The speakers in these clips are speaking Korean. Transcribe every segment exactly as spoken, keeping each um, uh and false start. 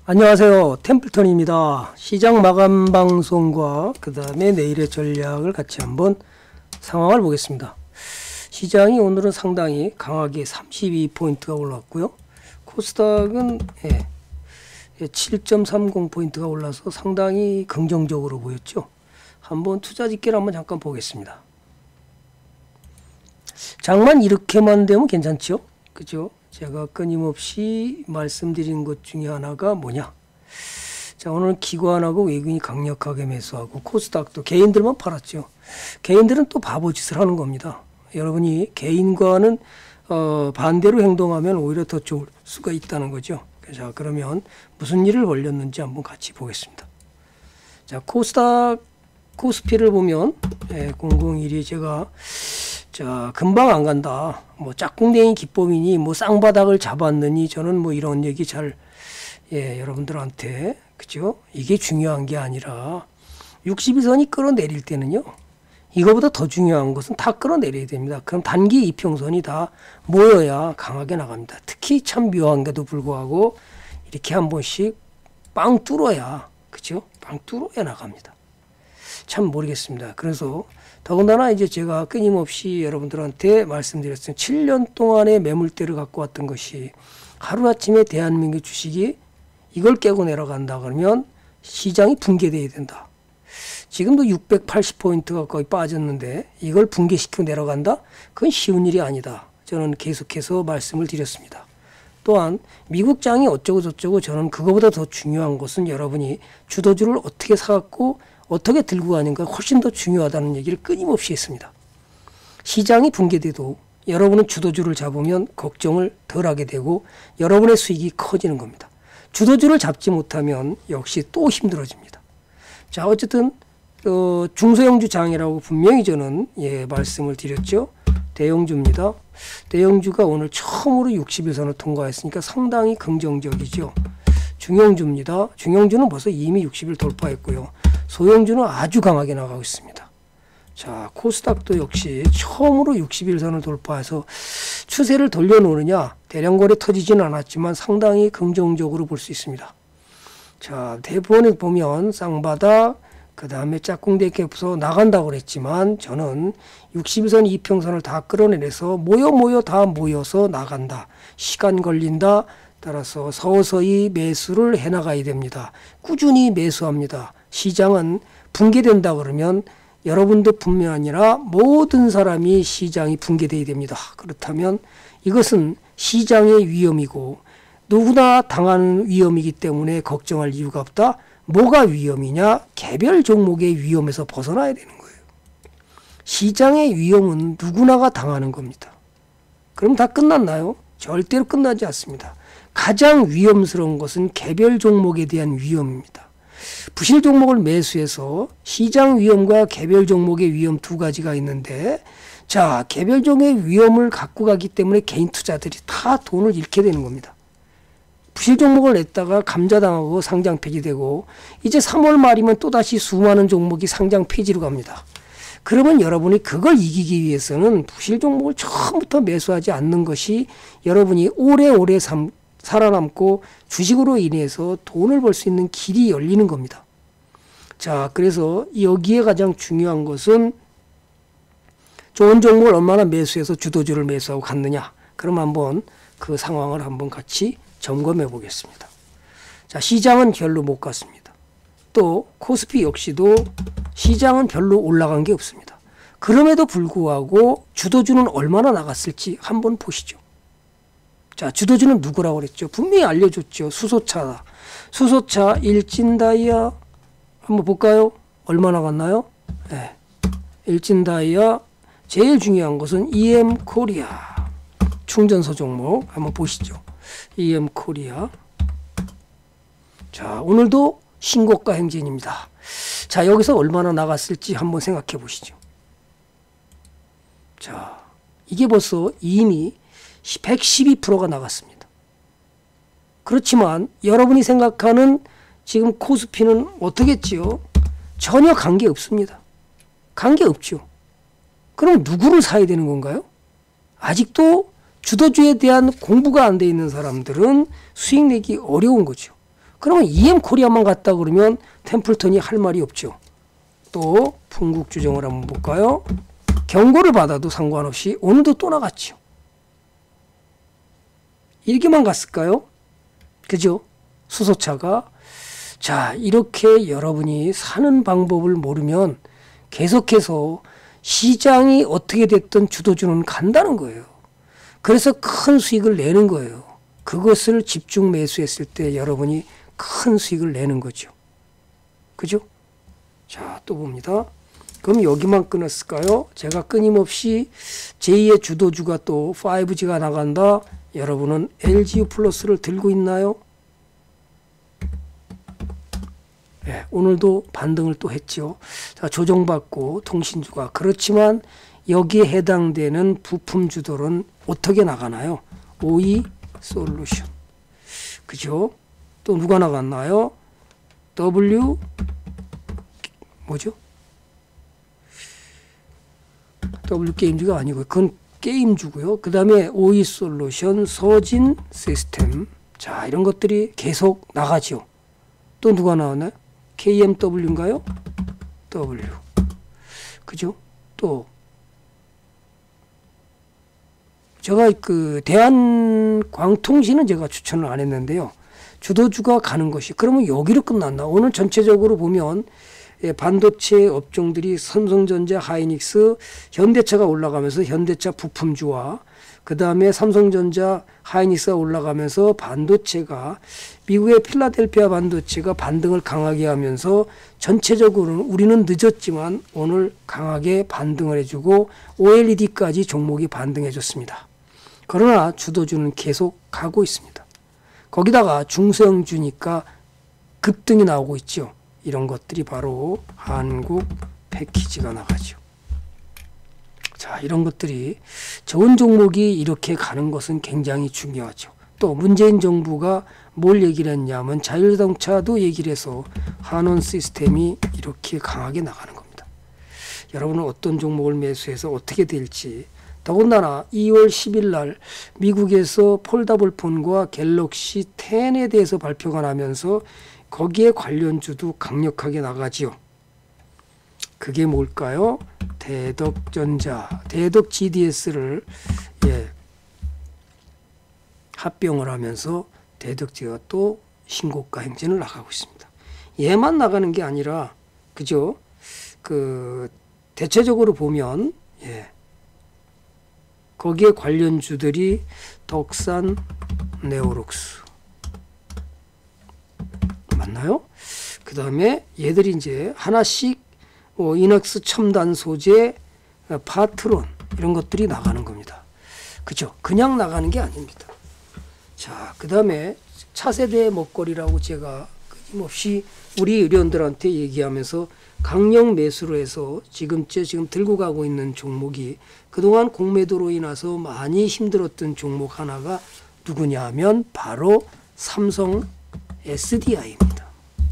안녕하세요. 템플턴입니다. 시장 마감 방송과 그 다음에 내일의 전략을 같이 한번 상황을 보겠습니다. 시장이 오늘은 상당히 강하게 삼십이 포인트가 올랐고요. 코스닥은 예, 칠 점 삼공 포인트가 올라서 상당히 긍정적으로 보였죠. 한번 투자 집계를 한번 잠깐 보겠습니다. 장만 이렇게만 되면 괜찮죠? 그죠? 제가 끊임없이 말씀드린 것 중에 하나가 뭐냐. 자, 오늘은 기관하고 외국인이 강력하게 매수하고 코스닥도 개인들만 팔았죠. 개인들은 또 바보짓을 하는 겁니다. 여러분이 개인과는 어, 반대로 행동하면 오히려 더 좋을 수가 있다는 거죠. 자, 그러면 무슨 일을 벌였는지 한번 같이 보겠습니다. 자, 코스닥 코스피를 보면 예, 공공일이 제가 자, 금방 안 간다. 뭐 짝꿍댕이 기법이니 뭐 쌍바닥을 잡았느니 저는 뭐 이런 얘기 잘 예, 여러분들한테 그죠? 이게 중요한 게 아니라 육십일 선이 끌어내릴 때는요. 이거보다 더 중요한 것은 다 끌어내려야 됩니다. 그럼 단기 이평선이 다 모여야 강하게 나갑니다. 특히 참 묘한데도 불구하고 이렇게 한 번씩 빵 뚫어야 그죠? 빵 뚫어야 나갑니다. 참 모르겠습니다. 그래서 더군다나 이제 제가 끊임없이 여러분들한테 말씀드렸어요. 칠 년 동안의 매물대를 갖고 왔던 것이 하루아침에 대한민국 주식이 이걸 깨고 내려간다 그러면 시장이 붕괴돼야 된다. 지금도 육백팔십 포인트가 거의 빠졌는데 이걸 붕괴시키고 내려간다? 그건 쉬운 일이 아니다. 저는 계속해서 말씀을 드렸습니다. 또한 미국장이 어쩌고 저쩌고 저는 그거보다 더 중요한 것은 여러분이 주도주를 어떻게 사갖고 어떻게 들고 가는가 훨씬 더 중요하다는 얘기를 끊임없이 했습니다. 시장이 붕괴돼도 여러분은 주도주를 잡으면 걱정을 덜하게 되고 여러분의 수익이 커지는 겁니다. 주도주를 잡지 못하면 역시 또 힘들어집니다. 자, 어쨌든 어, 중소형주 장이라고 분명히 저는 예, 말씀을 드렸죠. 대형주입니다. 대형주가 오늘 처음으로 육십일 선을 통과했으니까 상당히 긍정적이죠. 중형주입니다. 중형주는 벌써 이미 육십 일 돌파했고요. 소형주는 아주 강하게 나가고 있습니다. 자, 코스닥도 역시 처음으로 육십일 선을 돌파해서 추세를 돌려놓느냐 대량거래 터지지는 않았지만 상당히 긍정적으로 볼 수 있습니다. 자, 대부분에 보면 쌍바닥 그 다음에 짝꿍대 캡서 나간다고 그랬지만 저는 육십일 선 이평선을 다 끌어내려서 모여 모여 다 모여서 나간다. 시간 걸린다. 따라서 서서히 매수를 해나가야 됩니다. 꾸준히 매수합니다. 시장은 붕괴된다 그러면 여러분도 뿐만 아니라 모든 사람이 시장이 붕괴돼야 됩니다. 그렇다면 이것은 시장의 위험이고 누구나 당하는 위험이기 때문에 걱정할 이유가 없다. 뭐가 위험이냐? 개별 종목의 위험에서 벗어나야 되는 거예요. 시장의 위험은 누구나가 당하는 겁니다. 그럼 다 끝났나요? 절대로 끝나지 않습니다. 가장 위험스러운 것은 개별 종목에 대한 위험입니다. 부실 종목을 매수해서 시장 위험과 개별 종목의 위험 두 가지가 있는데 자, 개별 종목의 위험을 갖고 가기 때문에 개인 투자들이 다 돈을 잃게 되는 겁니다. 부실 종목을 냈다가 감자당하고 상장 폐지되고 이제 삼월 말이면 또다시 수많은 종목이 상장 폐지로 갑니다. 그러면 여러분이 그걸 이기기 위해서는 부실 종목을 처음부터 매수하지 않는 것이 여러분이 오래오래 삶 살아남고 주식으로 인해서 돈을 벌 수 있는 길이 열리는 겁니다. 자, 그래서 여기에 가장 중요한 것은 좋은 종목을 얼마나 매수해서 주도주를 매수하고 갔느냐. 그럼 한번 그 상황을 한번 같이 점검해 보겠습니다. 자, 시장은 별로 못 갔습니다. 또 코스피 역시도 시장은 별로 올라간 게 없습니다. 그럼에도 불구하고 주도주는 얼마나 나갔을지 한번 보시죠. 자, 주도주는 누구라고 그랬죠? 분명히 알려줬죠. 수소차다. 수소차 일진다이아 한번 볼까요? 얼마 나갔나요? 네. 일진다이아 제일 중요한 것은 이엠코리아 충전소 종목 한번 보시죠. 이엠코리아 자, 오늘도 신고가 행진입니다. 자, 여기서 얼마나 나갔을지 한번 생각해 보시죠. 자, 이게 벌써 이미 백십이 퍼센트가 나갔습니다. 그렇지만 여러분이 생각하는 지금 코스피는 어떻겠지요? 전혀 관계 없습니다. 관계 없죠. 그럼 누구를 사야 되는 건가요? 아직도 주도주에 대한 공부가 안 돼 있는 사람들은 수익 내기 어려운 거죠. 그러면 이엠 코리아만 갔다 그러면 템플턴이 할 말이 없죠. 또 풍국 주정을 한번 볼까요? 경고를 받아도 상관없이 오늘도 또 나갔죠. 이렇게만 갔을까요? 그죠? 수소차가. 자, 이렇게 여러분이 사는 방법을 모르면 계속해서 시장이 어떻게 됐든 주도주는 간다는 거예요. 그래서 큰 수익을 내는 거예요. 그것을 집중 매수했을 때 여러분이 큰 수익을 내는 거죠. 그죠? 자, 또 봅니다. 그럼 여기만 끊었을까요? 제가 끊임없이 제이의 주도주가 또 파이브지가 나간다. 여러분은 엘지유 플러스를 들고 있나요? 네, 오늘도 반등을 또 했죠. 자, 조정받고 통신주가. 그렇지만 여기에 해당되는 부품 주들은 어떻게 나가나요? 오이 솔루션. 그죠? 또 누가 나갔나요? W 뭐죠? W 게임즈가 아니고 그건 게임주고요. 그 다음에 오이 솔루션, 서진 시스템. 자, 이런 것들이 계속 나가죠. 또 누가 나왔나요? 케이엠더블유인가요? W. 그죠? 또 제가 그 대한광통신은 제가 추천을 안 했는데요. 주도주가 가는 것이 그러면 여기로 끝났나? 오늘 전체적으로 보면 반도체 업종들이 삼성전자, 하이닉스, 현대차가 올라가면서 현대차 부품주와 그 다음에 삼성전자, 하이닉스가 올라가면서 반도체가 미국의 필라델피아 반도체가 반등을 강하게 하면서 전체적으로는 우리는 늦었지만 오늘 강하게 반등을 해주고 오엘이디까지 종목이 반등해 줬습니다. 그러나 주도주는 계속 가고 있습니다. 거기다가 중소형주니까 급등이 나오고 있죠. 이런 것들이 바로 한국 패키지가 나가죠. 자, 이런 것들이 좋은 종목이 이렇게 가는 것은 굉장히 중요하죠. 또 문재인 정부가 뭘 얘기를 했냐면 자율자동차도 얘기를 해서 한원 시스템이 이렇게 강하게 나가는 겁니다. 여러분은 어떤 종목을 매수해서 어떻게 될지. 더군다나 이월 십일 날 미국에서 폴더블 폰과 갤럭시 텐에 대해서 발표가 나면서 거기에 관련주도 강력하게 나가지요. 그게 뭘까요? 대덕전자, 대덕 지디에스를 예, 합병을 하면서 대덕지가 또 신고가 행진을 나가고 있습니다. 얘만 나가는 게 아니라 그죠? 그 대체적으로 보면 예, 거기에 관련주들이 덕산, 네오록스 맞나요? 그 다음에 얘들이 이제 하나씩 뭐 이낙스 첨단 소재, 파트론 이런 것들이 나가는 겁니다. 그죠? 그냥 나가는 게 아닙니다. 자, 그 다음에 차세대 먹거리라고 제가 끊임없이 우리 의료원들한테 얘기하면서 강력 매수로 해서 지금째 지금 들고 가고 있는 종목이 그동안 공매도로 인해서 많이 힘들었던 종목 하나가 누구냐 하면 바로 삼성 에스디아이입니다.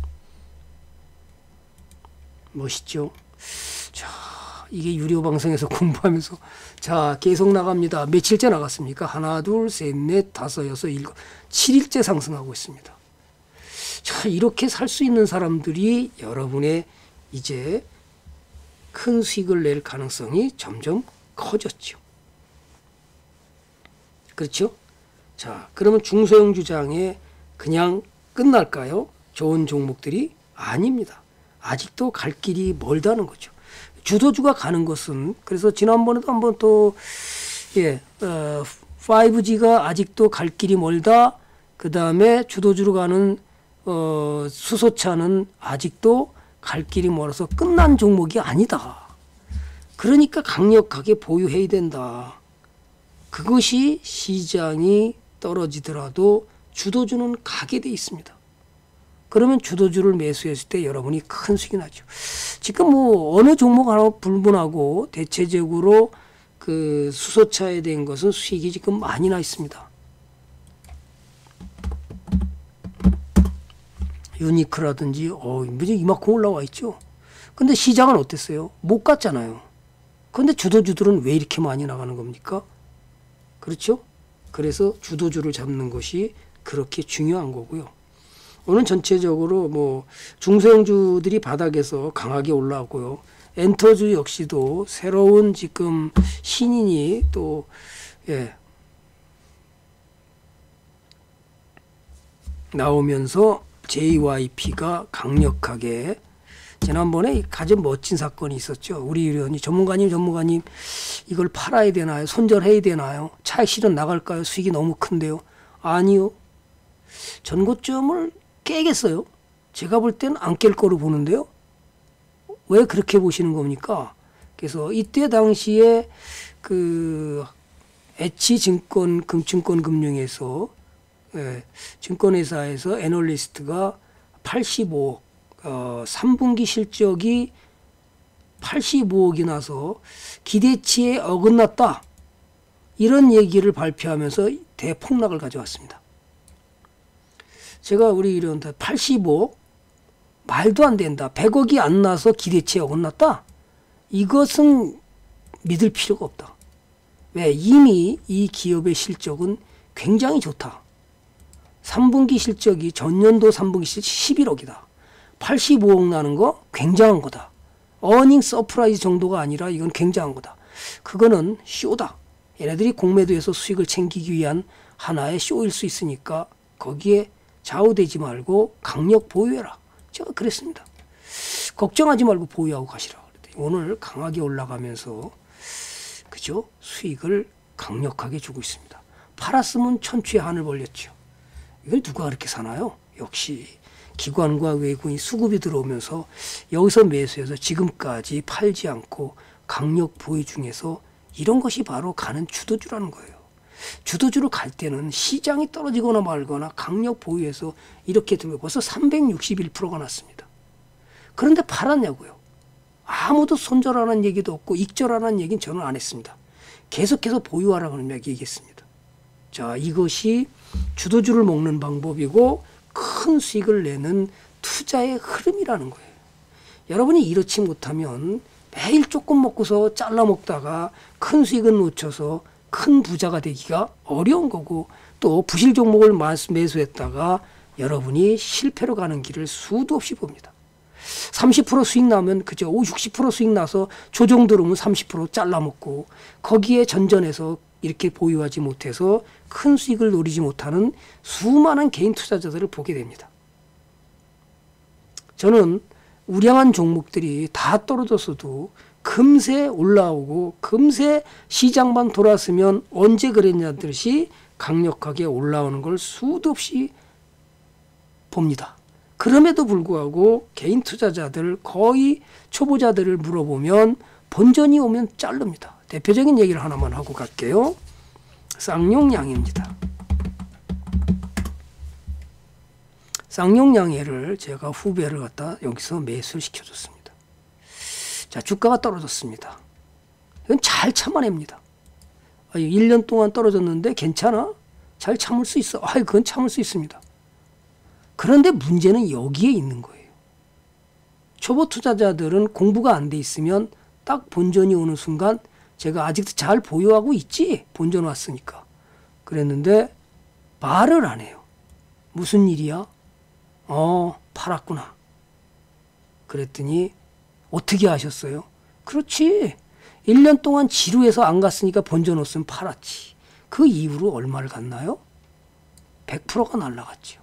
멋있죠? 자, 이게 유료 방송에서 공부하면서 자, 계속 나갑니다. 며칠째 나갔습니까? 하나, 둘, 셋, 넷, 다섯, 여섯, 일곱, 칠 일째 상승하고 있습니다. 자, 이렇게 살 수 있는 사람들이 여러분의 이제 큰 수익을 낼 가능성이 점점 커졌죠. 그렇죠? 자, 그러면 중소형 주장에 그냥 끝날까요? 좋은 종목들이 아닙니다. 아직도 갈 길이 멀다는 거죠. 주도주가 가는 것은 그래서 지난번에도 한번 또 예, 어, 파이브지가 아직도 갈 길이 멀다. 그 다음에 주도주로 가는 어, 수소차는 아직도 갈 길이 멀어서 끝난 종목이 아니다. 그러니까 강력하게 보유해야 된다. 그것이 시장이 떨어지더라도 주도주는 가게 돼 있습니다. 그러면 주도주를 매수했을 때 여러분이 큰 수익이 나죠. 지금 뭐 어느 종목 하나 불문하고 대체적으로 그 수소차에 대한 것은 수익이 지금 많이 나 있습니다. 유니크라든지 어, 이만큼 올라와 있죠. 근데 시장은 어땠어요? 못 갔잖아요. 근데 주도주들은 왜 이렇게 많이 나가는 겁니까? 그렇죠? 그래서 주도주를 잡는 것이 그렇게 중요한 거고요. 오늘 전체적으로 뭐 중소형주들이 바닥에서 강하게 올라왔고요. 엔터주 역시도 새로운 지금 신인이 또 예, 나오면서 제이와이피가 강력하게 지난번에 가장 멋진 사건이 있었죠. 우리 의원이 전문가님 전문가님 이걸 팔아야 되나요? 손절해야 되나요? 차익 실현 나갈까요? 수익이 너무 큰데요. 아니요. 전고점을 깨겠어요. 제가 볼 때는 안 깰 거로 보는데요. 왜 그렇게 보시는 겁니까? 그래서 이때 당시에 그 H증권 금증권금융에서 예, 증권회사에서 애널리스트가 팔십오억 어, 삼 분기 실적이 팔십오억이 나서 기대치에 어긋났다. 이런 얘기를 발표하면서 대폭락을 가져왔습니다. 제가 우리 이런데 팔십오억 말도 안 된다. 백억이 안 나서 기대치에 어긋났다. 이것은 믿을 필요가 없다. 왜? 이미 이 기업의 실적은 굉장히 좋다. 삼 분기 실적이 전년도 삼 분기 실적 십일억이다. 팔십오억 나는 거 굉장한 거다. 어닝 서프라이즈 정도가 아니라 이건 굉장한 거다. 그거는 쇼다. 얘네들이 공매도에서 수익을 챙기기 위한 하나의 쇼일 수 있으니까 거기에 좌우되지 말고 강력 보유해라. 제가 그랬습니다. 걱정하지 말고 보유하고 가시라. 오늘 강하게 올라가면서 그죠? 수익을 강력하게 주고 있습니다. 팔았으면 천추의 한을 벌렸죠. 이걸 누가 그렇게 사나요? 역시 기관과 외국인 수급이 들어오면서 여기서 매수해서 지금까지 팔지 않고 강력 보유 중에서 이런 것이 바로 가는 주도주라는 거예요. 주도주로 갈 때는 시장이 떨어지거나 말거나 강력 보유해서 이렇게 들면 벌써 삼백육십일 퍼센트가 났습니다. 그런데 팔았냐고요. 아무도 손절하라는 얘기도 없고 익절하라는 얘기는 저는 안 했습니다. 계속해서 보유하라고 하는 얘기 얘기했습니다. 자, 이것이 주도주를 먹는 방법이고 큰 수익을 내는 투자의 흐름이라는 거예요. 여러분이 이렇지 못하면 매일 조금 먹고서 잘라 먹다가 큰 수익은 놓쳐서 큰 부자가 되기가 어려운 거고 또 부실 종목을 매수했다가 여러분이 실패로 가는 길을 수도 없이 봅니다. 삼십 퍼센트 수익 나면 그저 육십 퍼센트 수익 나서 조정 들어오면 삼십 퍼센트 잘라 먹고 거기에 전전해서 이렇게 보유하지 못해서 큰 수익을 노리지 못하는 수많은 개인 투자자들을 보게 됩니다. 저는 우량한 종목들이 다 떨어졌어도 금세 올라오고 금세 시장만 돌았으면 언제 그랬냐 듯이 강력하게 올라오는 걸 수도 없이 봅니다. 그럼에도 불구하고 개인 투자자들 거의 초보자들을 물어보면 본전이 오면 자릅니다. 대표적인 얘기를 하나만 하고 갈게요. 쌍용양해입니다. 쌍용양해를 제가 후배를 갖다 여기서 매수를 시켜줬습니다. 자, 주가가 떨어졌습니다. 이건 잘 참아냅니다. 일 년 동안 떨어졌는데 괜찮아? 잘 참을 수 있어. 아, 그건 참을 수 있습니다. 그런데 문제는 여기에 있는 거예요. 초보 투자자들은 공부가 안 돼 있으면 딱 본전이 오는 순간 제가 아직도 잘 보유하고 있지? 본전 왔으니까. 그랬는데 말을 안 해요. 무슨 일이야? 어, 팔았구나. 그랬더니 어떻게 하셨어요? 그렇지. 일 년 동안 지루해서 안 갔으니까 본전 없으면 팔았지. 그 이후로 얼마를 갔나요? 백 퍼센트가 날라갔죠.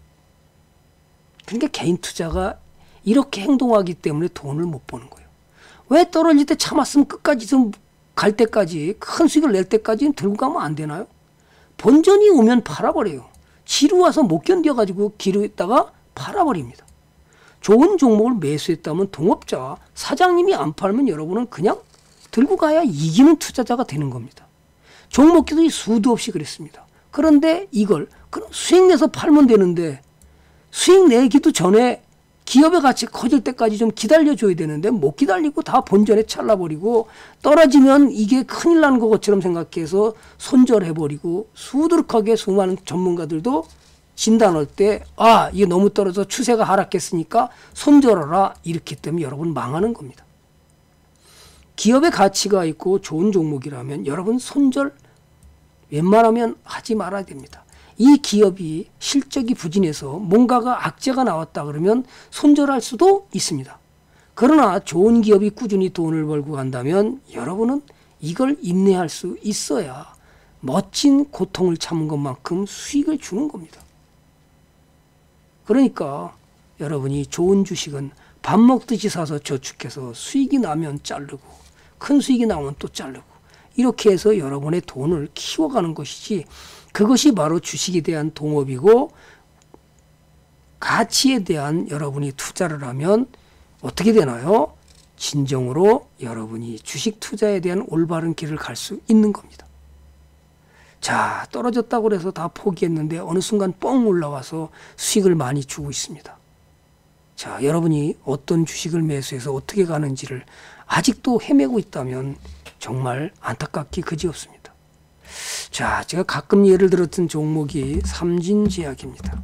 그러니까 개인 투자가 이렇게 행동하기 때문에 돈을 못 버는 거예요. 왜 떨어질 때 참았으면 끝까지 좀 갈 때까지 큰 수익을 낼 때까지는 들고 가면 안 되나요? 본전이 오면 팔아버려요. 지루와서 못 견뎌가지고 기르다가 팔아버립니다. 좋은 종목을 매수했다면 동업자, 사장님이 안 팔면 여러분은 그냥 들고 가야 이기는 투자자가 되는 겁니다. 종목기도 수도 없이 그랬습니다. 그런데 이걸 그럼 수익 내서 팔면 되는데 수익 내기도 전에 기업의 가치 커질 때까지 좀 기다려줘야 되는데 못 기다리고 다 본전에 찰나버리고 떨어지면 이게 큰일 나는 것처럼 생각해서 손절해버리고 수두룩하게 수많은 전문가들도 진단할 때 아, 이게 너무 떨어져 추세가 하락했으니까 손절하라 이렇기 때문에 여러분 망하는 겁니다. 기업의 가치가 있고 좋은 종목이라면 여러분 손절 웬만하면 하지 말아야 됩니다. 이 기업이 실적이 부진해서 뭔가가 악재가 나왔다 그러면 손절할 수도 있습니다. 그러나 좋은 기업이 꾸준히 돈을 벌고 간다면 여러분은 이걸 인내할 수 있어야 멋진 고통을 참은 것만큼 수익을 주는 겁니다. 그러니까 여러분이 좋은 주식은 밥 먹듯이 사서 저축해서 수익이 나면 자르고 큰 수익이 나오면 또 자르고 이렇게 해서 여러분의 돈을 키워가는 것이지, 그것이 바로 주식에 대한 동업이고 가치에 대한 여러분이 투자를 하면 어떻게 되나요? 진정으로 여러분이 주식 투자에 대한 올바른 길을 갈 수 있는 겁니다. 자, 떨어졌다고 해서 다 포기했는데 어느 순간 뻥 올라와서 수익을 많이 주고 있습니다. 자, 여러분이 어떤 주식을 매수해서 어떻게 가는지를 아직도 헤매고 있다면 정말 안타깝기 그지없습니다. 자, 제가 가끔 예를 들었던 종목이 삼진제약입니다.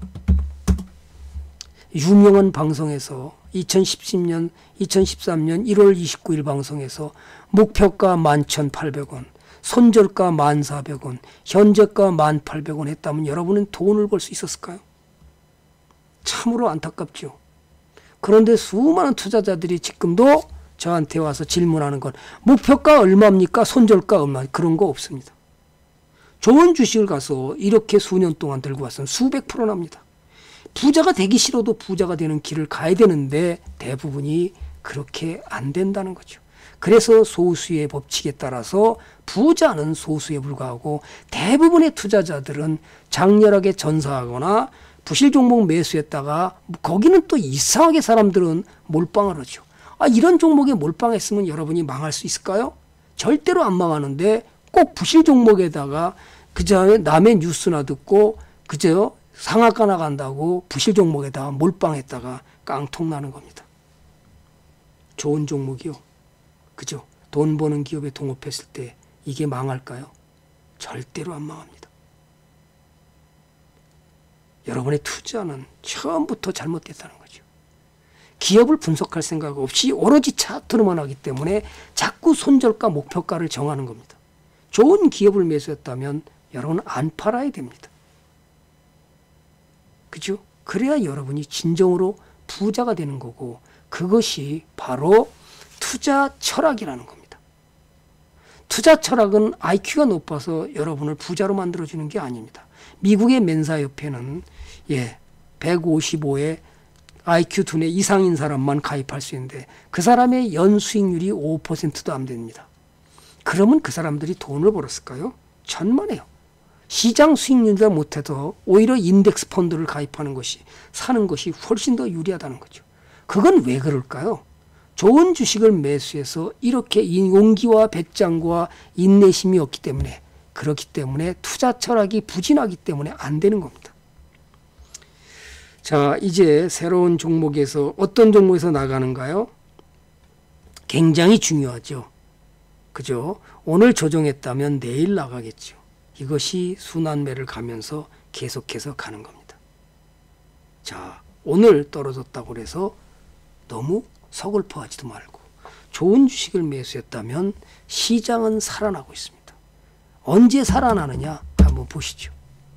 유명한 방송에서 이천십삼 년, 이천십삼 년 일월 이십구일 방송에서 목표가 만 천팔백 원, 손절가 만 사백 원, 현재가 만 팔백 원 했다면 여러분은 돈을 벌 수 있었을까요? 참으로 안타깝죠. 그런데 수많은 투자자들이 지금도 저한테 와서 질문하는 건 목표가 얼마입니까? 손절가 얼마? 그런 거 없습니다. 좋은 주식을 가서 이렇게 수년 동안 들고 왔으면 수백 프로 납니다. 부자가 되기 싫어도 부자가 되는 길을 가야 되는데 대부분이 그렇게 안 된다는 거죠. 그래서 소수의 법칙에 따라서 부자는 소수에 불과하고 대부분의 투자자들은 장렬하게 전사하거나 부실 종목 매수했다가 거기는 또 이상하게 사람들은 몰빵을 하죠. 아, 이런 종목에 몰빵했으면 여러분이 망할 수 있을까요? 절대로 안 망하는데 꼭 부실 종목에다가 그저 남의 뉴스나 듣고 그저 상한가 나간다고 부실 종목에다가 몰빵했다가 깡통 나는 겁니다. 좋은 종목이요. 그죠? 돈 버는 기업에 동업했을 때 이게 망할까요? 절대로 안 망합니다. 여러분의 투자는 처음부터 잘못됐다는 거죠. 기업을 분석할 생각 없이 오로지 차트로만 하기 때문에 자꾸 손절가 목표가를 정하는 겁니다. 좋은 기업을 매수했다면 여러분은 안 팔아야 됩니다. 그죠? 그래야 여러분이 진정으로 부자가 되는 거고, 그것이 바로 투자 철학이라는 겁니다. 투자 철학은 아이큐가 높아서 여러분을 부자로 만들어주는 게 아닙니다. 미국의 멘사협회는 예, 백오십오에 아이큐 두뇌 이상인 사람만 가입할 수 있는데 그 사람의 연 수익률이 오 퍼센트도 안 됩니다. 그러면 그 사람들이 돈을 벌었을까요? 천만에요. 시장 수익률보다 못해도 오히려 인덱스 펀드를 가입하는 것이, 사는 것이 훨씬 더 유리하다는 거죠. 그건 왜 그럴까요? 좋은 주식을 매수해서 이렇게 용기와 배짱과 인내심이 없기 때문에, 그렇기 때문에 투자 철학이 부진하기 때문에 안 되는 겁니다. 자, 이제 새로운 종목에서 어떤 종목에서 나가는가요? 굉장히 중요하죠. 그죠? 오늘 조정했다면 내일 나가겠죠. 이것이 순환매를 가면서 계속해서 가는 겁니다. 자, 오늘 떨어졌다고 해서 너무 서글퍼하지도 말고 좋은 주식을 매수했다면 시장은 살아나고 있습니다. 언제 살아나느냐 한번 보시죠.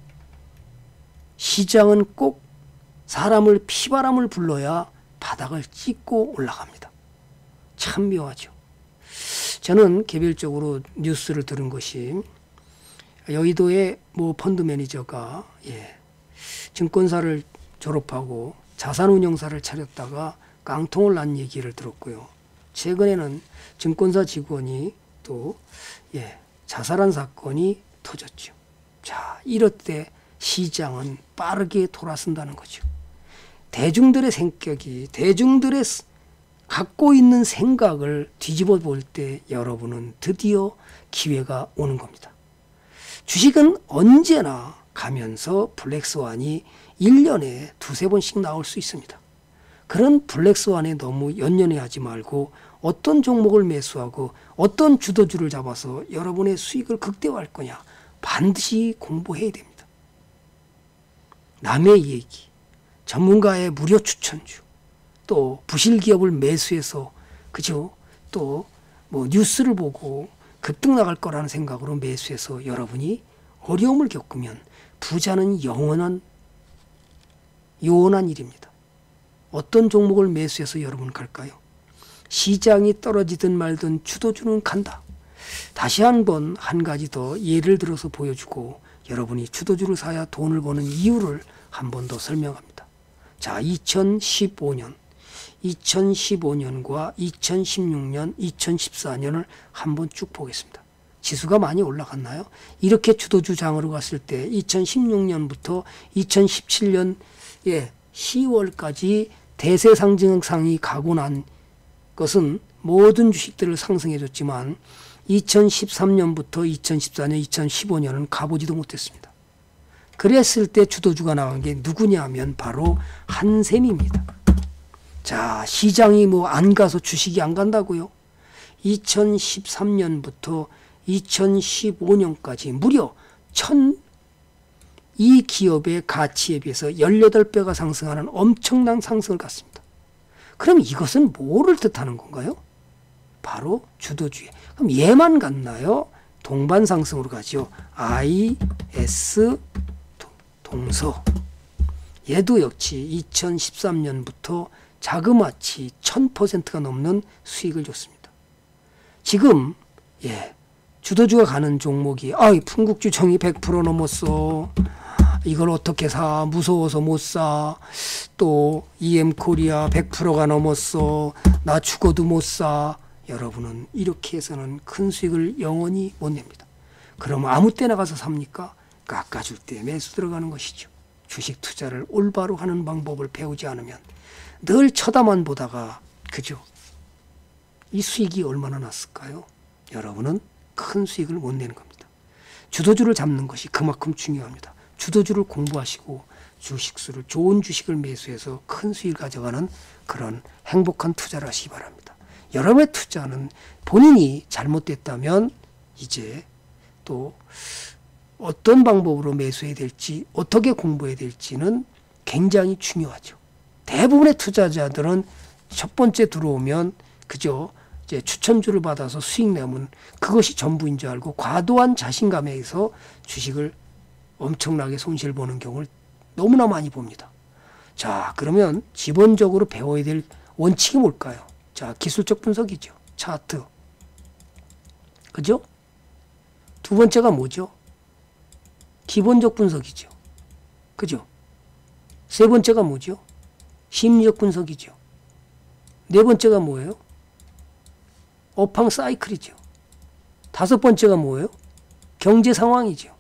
시장은 꼭 사람을 피바람을 불러야 바닥을 찍고 올라갑니다. 참 묘하죠. 저는 개별적으로 뉴스를 들은 것이 여의도의 뭐 펀드 매니저가 예, 증권사를 졸업하고 자산운용사를 차렸다가 깡통을 난 얘기를 들었고요. 최근에는 증권사 직원이 또 예, 자살한 사건이 터졌죠. 자, 이럴 때 시장은 빠르게 돌아선다는 거죠. 대중들의 성격이, 대중들의 갖고 있는 생각을 뒤집어 볼 때 여러분은 드디어 기회가 오는 겁니다. 주식은 언제나 가면서 블랙스완이 일 년에 두세 번씩 나올 수 있습니다. 그런 블랙스완에 너무 연연해하지 말고 어떤 종목을 매수하고 어떤 주도주를 잡아서 여러분의 수익을 극대화할 거냐 반드시 공부해야 됩니다. 남의 얘기, 전문가의 무료 추천주, 또 부실 기업을 매수해서 그죠? 또 뭐 뉴스를 보고 급등 나갈 거라는 생각으로 매수해서 여러분이 어려움을 겪으면 부자는 영원한 요원한 일입니다. 어떤 종목을 매수해서 여러분 갈까요? 시장이 떨어지든 말든 주도주는 간다. 다시 한번 한 가지 더 예를 들어서 보여주고 여러분이 주도주를 사야 돈을 버는 이유를 한 번 더 설명합니다. 자, 이천십오 년, 이천십오 년과 이천십육 년, 이천십사 년을 한번 쭉 보겠습니다. 지수가 많이 올라갔나요? 이렇게 주도주 장으로 갔을 때 이천십육 년부터 이천십칠 년 예, 시월까지 대세 상승상이 가고 난 것은 모든 주식들을 상승해 줬지만 이천십삼 년부터 이천십사 년, 이천십오 년은 가보지도 못했습니다. 그랬을 때 주도주가 나간 게 누구냐 하면 바로 한샘입니다. 자, 시장이 뭐 안 가서 주식이 안 간다고요? 이천십삼 년부터 이천십오 년까지 무려 천 이 기업의 가치에 비해서 열여덟 배가 상승하는 엄청난 상승을 갔습니다. 그럼 이것은 뭐를 뜻하는 건가요? 바로 주도주의. 그럼 얘만 갔나요? 동반 상승으로 가죠. 아이 에스 동서. 얘도 역시 이천십삼 년부터 자그마치 천 퍼센트가 넘는 수익을 줬습니다. 지금 예, 주도주가 가는 종목이 아, 풍국주청이 백 퍼센트 넘었어. 이걸 어떻게 사? 무서워서 못 사. 또 이엠코리아 백 퍼센트가 넘었어. 나 죽어도 못 사. 여러분은 이렇게 해서는 큰 수익을 영원히 못 냅니다. 그럼 아무 때나 가서 삽니까? 깎아줄 때 매수 들어가는 것이죠. 주식 투자를 올바로 하는 방법을 배우지 않으면 늘 쳐다만 보다가 그죠? 이 수익이 얼마나 났을까요? 여러분은 큰 수익을 못 내는 겁니다. 주도주를 잡는 것이 그만큼 중요합니다. 주도주를 공부하시고 주식수를 좋은 주식을 매수해서 큰 수익을 가져가는 그런 행복한 투자를 하시기 바랍니다. 여러분의 투자는 본인이 잘못됐다면 이제 또 어떤 방법으로 매수해야 될지 어떻게 공부해야 될지는 굉장히 중요하죠. 대부분의 투자자들은 첫 번째 들어오면 그저 이제 추천주를 받아서 수익 내면 그것이 전부인 줄 알고 과도한 자신감에 의해서 주식을 엄청나게 손실 보는 경우를 너무나 많이 봅니다. 자, 그러면 기본적으로 배워야 될 원칙이 뭘까요? 자, 기술적 분석이죠. 차트. 그죠? 두 번째가 뭐죠? 기본적 분석이죠. 그죠? 세 번째가 뭐죠? 심리적 분석이죠. 네 번째가 뭐예요? 업황 사이클이죠. 다섯 번째가 뭐예요? 경제 상황이죠.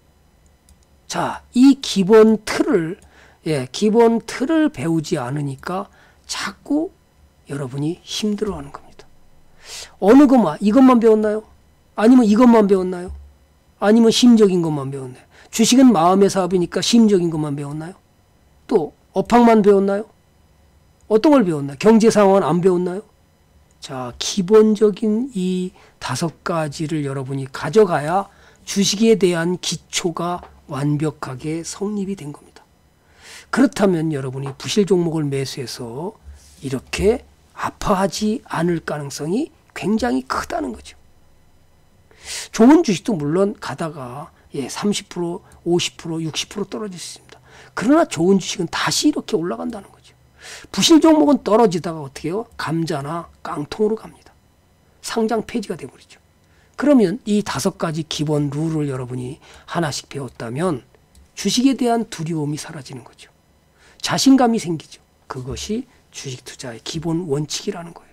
자, 이 기본 틀을 예, 기본 틀을 배우지 않으니까 자꾸 여러분이 힘들어하는 겁니다. 어느 것만 이것만 배웠나요? 아니면 이것만 배웠나요? 아니면 심적인 것만 배웠나요? 주식은 마음의 사업이니까 심적인 것만 배웠나요? 또 업황만 배웠나요? 어떤 걸 배웠나요? 경제 상황은 안 배웠나요? 자, 기본적인 이 다섯 가지를 여러분이 가져가야 주식에 대한 기초가 완벽하게 성립이 된 겁니다. 그렇다면 여러분이 부실 종목을 매수해서 이렇게 아파하지 않을 가능성이 굉장히 크다는 거죠. 좋은 주식도 물론 가다가 예, 삼십 퍼센트, 오십 퍼센트, 육십 퍼센트 떨어질 수 있습니다. 그러나 좋은 주식은 다시 이렇게 올라간다는 거죠. 부실 종목은 떨어지다가 어떻게 해요? 감자나 깡통으로 갑니다. 상장 폐지가 돼버리죠. 그러면 이 다섯 가지 기본 룰을 여러분이 하나씩 배웠다면 주식에 대한 두려움이 사라지는 거죠. 자신감이 생기죠. 그것이 주식 투자의 기본 원칙이라는 거예요.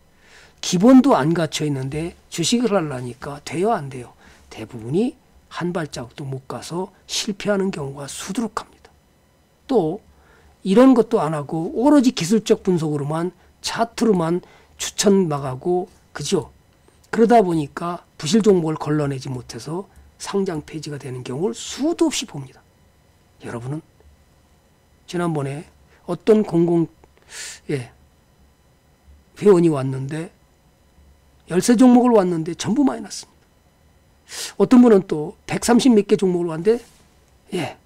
기본도 안 갖춰 있는데 주식을 하려니까 돼요, 안 돼요? 대부분이 한 발자국도 못 가서 실패하는 경우가 수두룩합니다. 또 이런 것도 안 하고 오로지 기술적 분석으로만 차트로만 추천 나가고 그죠? 그러다 보니까 부실 종목을 걸러내지 못해서 상장 폐지가 되는 경우를 수도 없이 봅니다. 여러분은 지난번에 어떤 공공 예, 회원이 왔는데 열세 종목을 왔는데 전부 마이너스입니다. 어떤 분은 또 백삼십 몇 개 종목을 왔는데 예,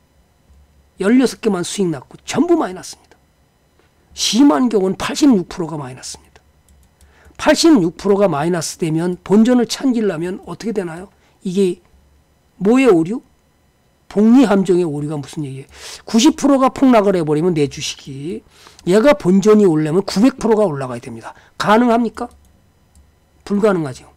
열여섯 개만 수익 났고 전부 마이너스입니다. 심한 경우는 팔십육 퍼센트가 마이너스입니다. 팔십육 퍼센트가 마이너스 되면 본전을 챙기려면 어떻게 되나요? 이게 뭐의 오류? 복리 함정의 오류가 무슨 얘기예요? 구십 퍼센트가 폭락을 해버리면 내 주식이 얘가 본전이 오려면 구백 퍼센트가 올라가야 됩니다. 가능합니까? 불가능하죠.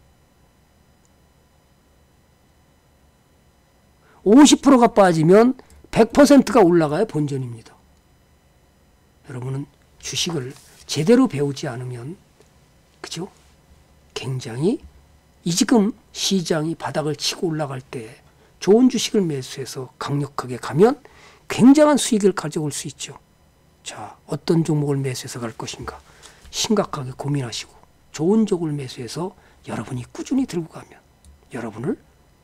오십 퍼센트가 빠지면 백 퍼센트가 올라가야 본전입니다. 여러분은 주식을 제대로 배우지 않으면 그죠? 굉장히 이 지금 시장이 바닥을 치고 올라갈 때 좋은 주식을 매수해서 강력하게 가면 굉장한 수익을 가져올 수 있죠. 자, 어떤 종목을 매수해서 갈 것인가 심각하게 고민하시고 좋은 종목을 매수해서 여러분이 꾸준히 들고 가면 여러분을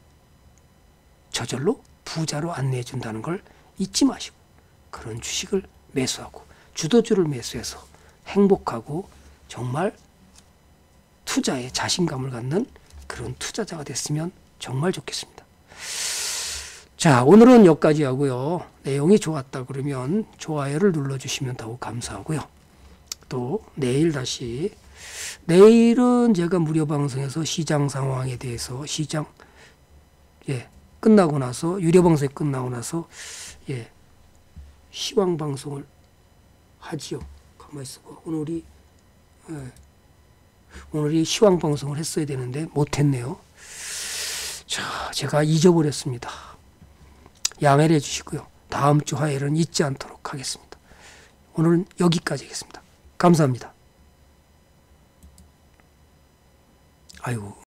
저절로 부자로 안내해 준다는 걸 잊지 마시고 그런 주식을 매수하고 주도주를 매수해서 행복하고 정말 투자에 자신감을 갖는 그런 투자자가 됐으면 정말 좋겠습니다. 자, 오늘은 여기까지 하고요. 내용이 좋았다 그러면 좋아요를 눌러주시면 더욱 감사하고요. 또 내일 다시 내일은 제가 무료 방송에서 시장 상황에 대해서 시장 예 끝나고 나서 유료 방송이 끝나고 나서 예 시황 방송을 하지요. 가만히 있어봐. 오늘이 예, 오늘이 시황 방송을 했어야 되는데 못했네요. 자, 제가 잊어버렸습니다. 양해를 해주시고요. 다음 주 화요일은 잊지 않도록 하겠습니다. 오늘은 여기까지 하겠습니다. 감사합니다. 아이고.